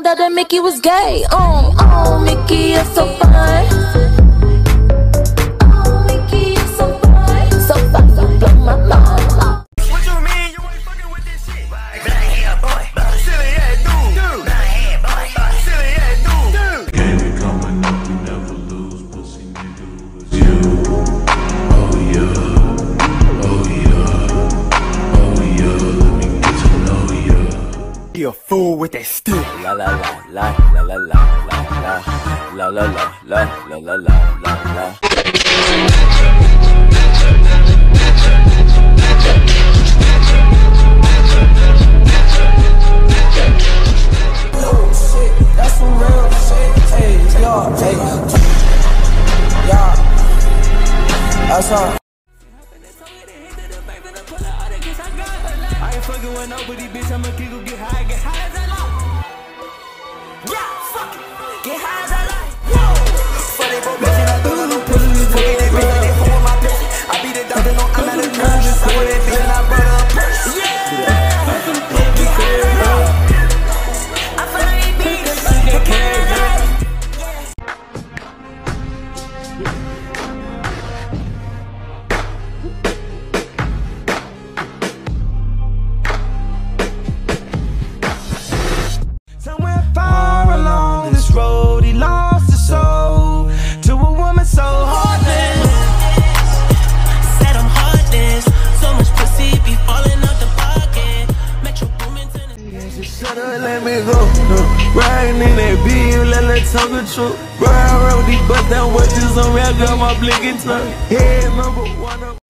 out that Mickey was gay. Mickey is so fine. Mickey is so fine. So fine, you blow my mind. What you mean you ain't fucking with this shit? Black hair boy, silly ass dude. Black hair boy, silly ass dude. Game be coming up, we never lose. Pussy nigga, it's you. Oh yeah, oh yeah, oh yeah. Let me get to know ya. You a fool with that stick. La la la la la la la la la la la la la la la la. That's some real shit. Hey, y'all, hey, y'all. That's all. I ain't fucking with nobody, bitch. I'ma get high as I like. Yeah, fuck it. Get high as I like. Whoa. For they broke bitch and I don't know pussy. For they bitch and they hold my pussy. I be the doctor, no, I'm not a nurse. I with that bitch and I brought her a purse. Yeah. Get high as I like. I feel like it beats. Get high as I like. Somewhere far along this road, he lost his soul to a woman so heartless. Said I'm heartless, so much pussy be falling out the pocket. Metro booming to the Shut up and let me go. Riding in that beam, let her talk the truth. Ride around with these bust down watches on me, I got my blinking tongue. Head number one.